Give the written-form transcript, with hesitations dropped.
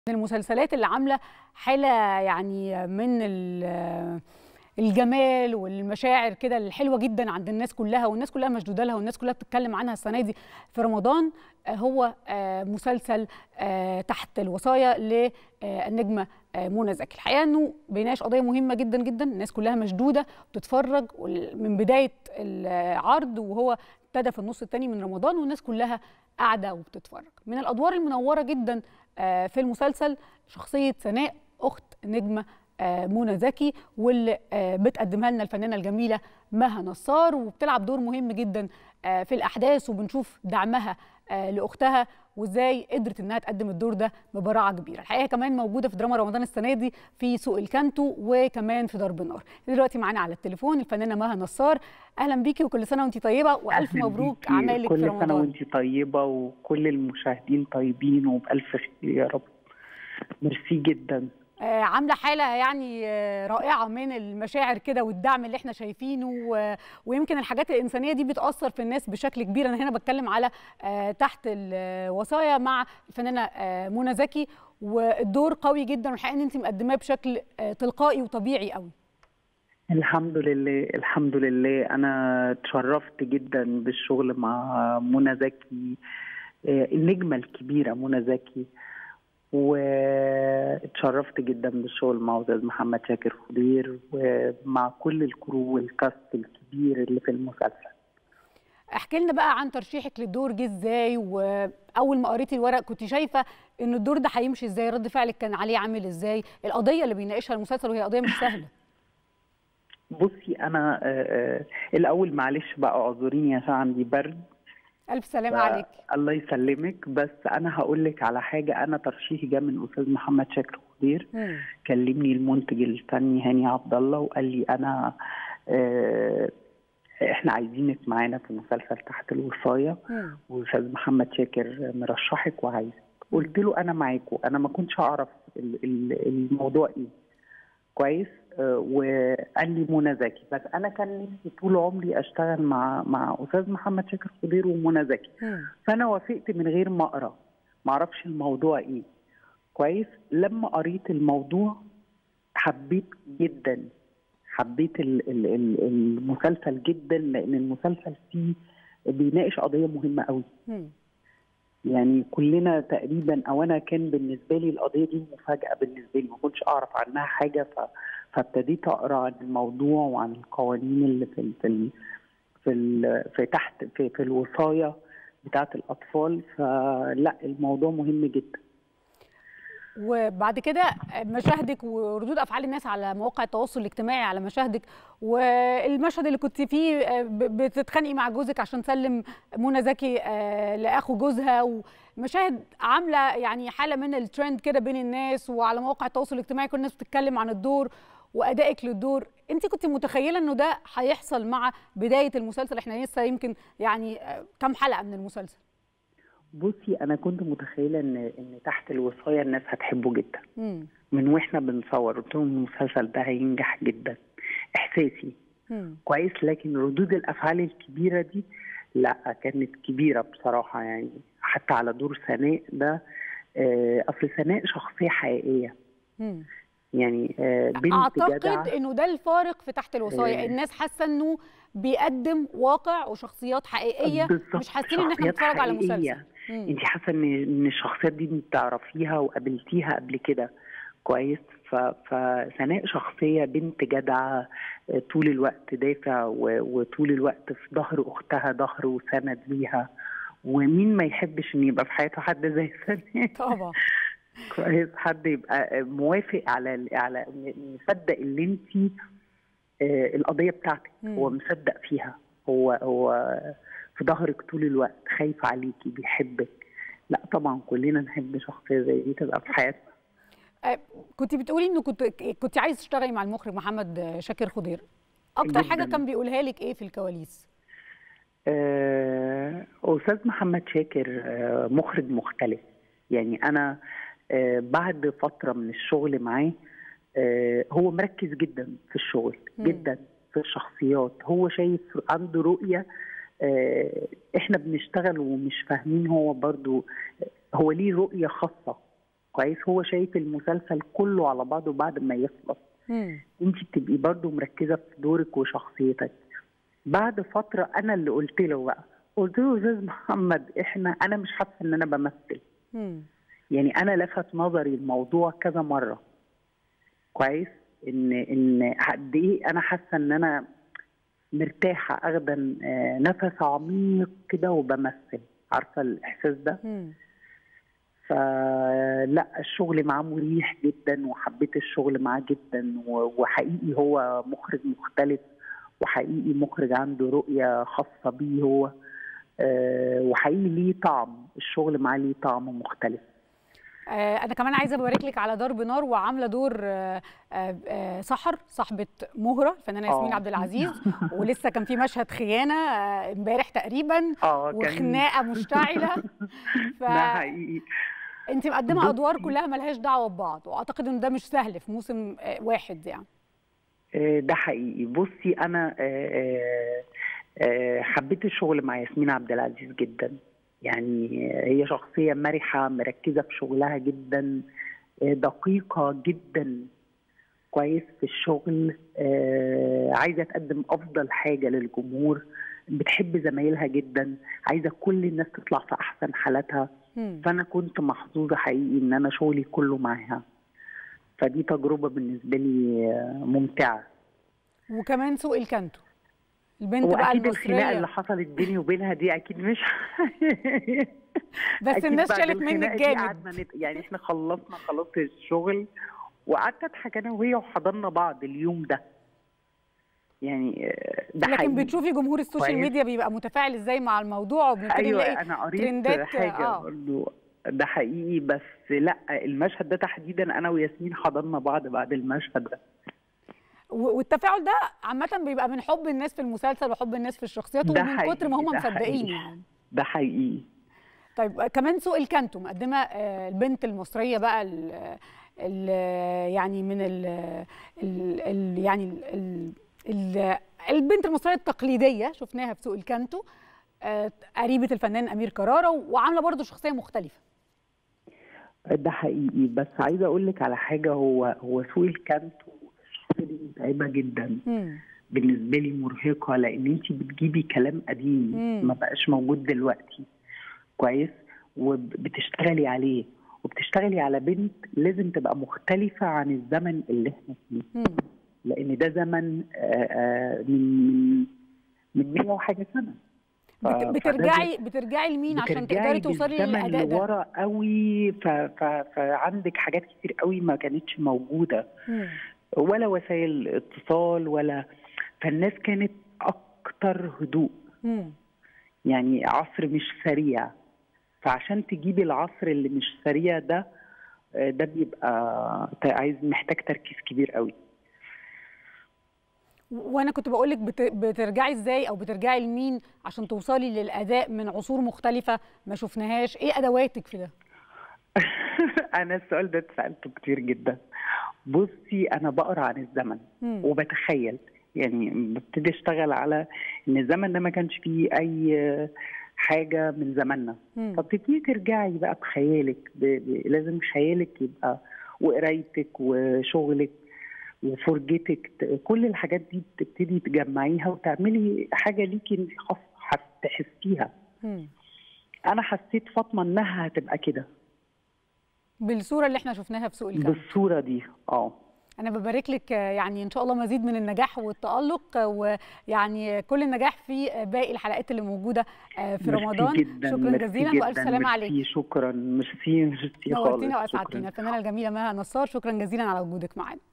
من المسلسلات اللي عامله حاله يعني من الجمال والمشاعر كده الحلوه جدا عند الناس كلها، والناس كلها مشدوده لها، والناس كلها بتتكلم عنها السنه دي في رمضان. هو مسلسل تحت الوصايا للنجمه منى زكي. الحقيقه انه بيناقش قضيه مهمه جدا جدا، الناس كلها مشدوده بتتفرج من بدايه العرض، وهو ابتدى في النص الثاني من رمضان، والناس كلها قاعده وبتتفرج. من الادوار المنوره جدا في المسلسل شخصيه سناء، اخت نجمه منى زكي، واللي بتقدمها لنا الفنانه الجميله مها نصار، وبتلعب دور مهم جدا في الاحداث، وبنشوف دعمها لاختها وازاي قدرت انها تقدم الدور ده ببراعه كبيره. الحقيقه كمان موجوده في دراما رمضان السنه دي في سوق الكانتو، وكمان في ضرب النار. دلوقتي معانا على التليفون الفنانه مها نصار. اهلا بيكي وكل سنه وانت طيبه، والف مبروك اعمالك في رمضان. كل سنه وانت طيبه وكل المشاهدين طيبين وبالف خير يا رب. ميرسي جدا. عامله حاله يعني رائعه من المشاعر كده والدعم اللي احنا شايفينه، ويمكن الحاجات الانسانيه دي بتاثر في الناس بشكل كبير. انا هنا بتكلم على تحت الوصايا مع الفنانه منى زكي، والدور قوي جدا، والحقيقه ان انت مقدماه بشكل تلقائي وطبيعي قوي. الحمد لله الحمد لله، انا اتشرفت جدا بالشغل مع منى زكي، النجمه الكبيره منى زكي، واتشرفت جدا بالشغل مع استاذ محمد شاكر خضير ومع كل الكرو والكاست الكبير اللي في المسلسل. احكي لنا بقى عن ترشيحك للدور، جه ازاي؟ واول ما قريتي الورق كنت شايفه ان الدور ده هيمشي ازاي؟ رد فعلك كان عليه عامل ازاي؟ القضيه اللي بيناقشها المسلسل وهي قضيه مش سهله. بصي انا الاول معلش بقى اعذريني عشان عندي برد. الف سلامه عليك. الله يسلمك. بس انا هقول لك على حاجه، انا ترشيحي جه من استاذ محمد شاكر خضير. كلمني المنتج الفني هاني عبد الله وقال لي انا احنا عايزينك معانا في مسلسل تحت الوصايه، واستاذ محمد شاكر مرشحك وعايزك. قلت له انا معاكم، انا ما كنتش اعرف الموضوع ايه كويس. وقال لي منى زكي، بس انا كان نفسي طول عمري اشتغل مع استاذ محمد شاكر خضير ومنى زكي. فانا وافقت من غير ما اقرا، ما اعرفش الموضوع ايه كويس. لما قريت الموضوع حبيت جدا، حبيت المسلسل جدا، لان المسلسل فيه بيناقش قضيه مهمه قوي. يعني كلنا تقريبا، او انا كان بالنسبه لي القضيه دي مفاجاه بالنسبه لي، ما كنتش اعرف عنها حاجه، فابتديت اقرا عن الموضوع وعن القوانين اللي في تحت في الوصايه بتاعه الاطفال. فلا الموضوع مهم جدا. وبعد كده مشاهدك وردود افعال الناس على مواقع التواصل الاجتماعي على مشاهدك، والمشهد اللي كنت فيه بتتخانقي مع جوزك عشان تسلم منى زكي لاخو جوزها، ومشاهد عامله يعني حاله من الترند كده بين الناس، وعلى مواقع التواصل الاجتماعي كل الناس بتتكلم عن الدور وادائك للدور. انت كنت متخيله انه ده هيحصل مع بدايه المسلسل؟ احنا لسه يمكن يعني كام حلقه من المسلسل. بصي انا كنت متخيله ان تحت الوصايه الناس هتحبه جدا. من واحنا بنصور قلت لهم المسلسل ده هينجح جدا، احساسي كويس. لكن ردود الافعال الكبيره دي لا، كانت كبيره بصراحه. يعني حتى على دور سناء ده، اصل سناء شخصيه حقيقيه. يعني بنت اعتقد جدعة. انه ده الفارق في تحت الوصايه. الناس حاسه انه بيقدم واقع وشخصيات حقيقيه، مش حاسين ان احنا بنتفرج على مسلسل. انت حاسه ان الشخصيات دي انت تعرفيها وقابلتيها قبل كده كويس. فسناء شخصيه بنت جدعه، طول الوقت دافع وطول الوقت في ظهر اختها، ظهر وسند ليها. ومين ما يحبش ان يبقى في حياته حد زي سناء؟ طبعا. كويس، حد يبقى موافق على مصدق اللي انت القضيه بتاعتك، هو مصدق فيها، هو في ظهرك طول الوقت، خايف عليكي، بيحبك. لا طبعا كلنا نحب شخصيه زي دي تبقى في حياتنا. كنت بتقولي انه كنت عايز تشتغلي مع المخرج محمد شاكر خضير. اكتر حاجه كان بيقولها لك ايه في الكواليس؟ استاذ محمد شاكر مخرج مختلف. يعني انا بعد فتره من الشغل معاه، هو مركز جدا في الشغل، جدا في الشخصيات. هو شايف، عنده رؤيه. احنا بنشتغل ومش فاهمين، هو برضو هو ليه رؤيه خاصه كويس. هو شايف المسلسل كله على بعضه بعد ما يخلص. انت بتبقي برضو مركزه في دورك وشخصيتك. بعد فتره انا اللي قلت له بقى، قلت له استاذ محمد انا مش حاسه ان انا بمثل. يعني انا لفت نظري الموضوع كذا مره، كويس، ان قد ايه انا حاسه ان انا مرتاحه، اخده نفس عميق كده وبمثل، عارفه الاحساس ده. فلا الشغل معاه مريح جدا، وحبيت الشغل معاه جدا، وحقيقي هو مخرج مختلف، وحقيقي مخرج عنده رؤيه خاصه بيه هو، وحقيقي ليه طعم، الشغل معاه ليه طعم مختلف. أنا كمان عايزة أبارك لك على ضرب نار، وعاملة دور سحر صاحبة مهرة الفنانة ياسمين عبد العزيز، ولسه كان في مشهد خيانة امبارح تقريبا، وخناقة مشتعلة. ده حقيقي. أنت مقدمة أدوار كلها ملهاش دعوة ببعض، وأعتقد إن ده مش سهل في موسم واحد يعني. ده حقيقي. بصي أنا حبيت الشغل مع ياسمين عبد العزيز جدا. يعني هي شخصية مرحة، مركزة في شغلها جدا، دقيقة جدا، كويس في الشغل، عايزة تقدم أفضل حاجة للجمهور، بتحب زمايلها جدا، عايزة كل الناس تطلع في أحسن حالاتها. فأنا كنت محظوظة حقيقي إن أنا شغلي كله معاها، فدي تجربة بالنسبة لي ممتعة. وكمان سوق الكانتو، البنت بقى واكيد المصريه الخناقه اللي حصلت بيني وبينها دي اكيد مش بس الناس شالت منك جامد. يعني احنا خلصنا خلاص الشغل، وقعدت اضحك انا وهي وحضرنا بعض اليوم ده. يعني ده لكن حقيقي. بتشوفي جمهور السوشيال ميديا بيبقى متفاعل ازاي مع الموضوع، وبنبتدي نلاقي انا قريت حاجه برضه، ده حقيقي. بس لا، المشهد ده تحديدا انا وياسمين حضرنا بعد المشهد ده. والتفاعل ده عامة بيبقى من حب الناس في المسلسل وحب الناس في الشخصيات، ومن كتر ما هم مصدقين يعني. ده حقيقي. طيب كمان سوق الكانتو مقدمة البنت المصرية بقى يعني من يعني البنت المصرية التقليدية شفناها في سوق الكانتو، قريبة الفنان أمير كرارة، وعاملة برضو شخصية مختلفة. ده حقيقي. بس عايزة أقول لك على حاجة، هو سوق الكانتو دي متعبة جدا. بالنسبة لي مرهقة، لأن أنت بتجيبي كلام قديم ما بقاش موجود دلوقتي، كويس، وبتشتغلي عليه، وبتشتغلي على بنت لازم تبقى مختلفة عن الزمن اللي احنا فيه. لأن ده زمن من 100 وحاجة سنة. بترجعي لمين عشان تقدري توصلي للأداء ده؟ لورا قوي، فعندك حاجات كتير قوي ما كانتش موجودة، ولا وسائل اتصال ولا، فالناس كانت اكتر هدوء. يعني عصر مش سريع، فعشان تجيبي العصر اللي مش سريع ده بيبقى محتاج تركيز كبير قوي. وانا كنت بقول لك بترجعي ازاي او بترجعي لمين عشان توصلي للاداء من عصور مختلفه ما شفناهاش؟ ايه ادواتك في ده؟ انا السؤال ده اتسالته كتير جدا. بصي انا بقرا عن الزمن وبتخيل، يعني ببتدي اشتغل على ان الزمن ده ما كانش فيه اي حاجه من زماننا، فبتبتدي ترجعي بقى بخيالك، لازم خيالك يبقى، وقرايتك وشغلك وفرجتك، كل الحاجات دي بتبتدي تجمعيها وتعملي حاجه ليكي انت خاصه هتحسيها. انا حسيت فاطمه انها هتبقى كده بالصوره اللي احنا شفناها في سوق الكانتو، بالصوره دي. أنا ببارك لك، يعني إن شاء الله مزيد من النجاح والتألق، ويعني كل النجاح في باقي الحلقات اللي موجودة في رمضان. شكرا جزيلا وألف سلامة عليك. شكرا. ميرسي خالص. نورتينا وأسعدتينا. الفنانة الجميلة مها نصار، شكرا جزيلا على وجودك معنا.